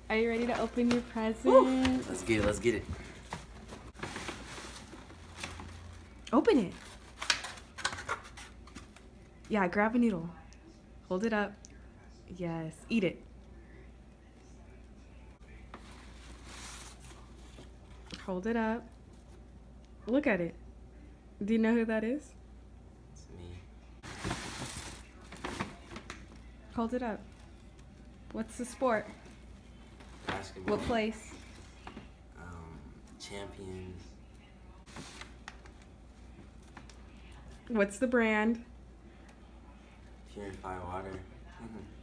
Are you ready to open your present? Woo. Let's get it. Let's get it. Open it. Yeah, grab a needle. Hold it up. Yes, eat it. Hold it up. Look at it. Do you know who that is? It's me. Hold it up. What's the sport? Basketball. What place? Champions. What's the brand? Purified water.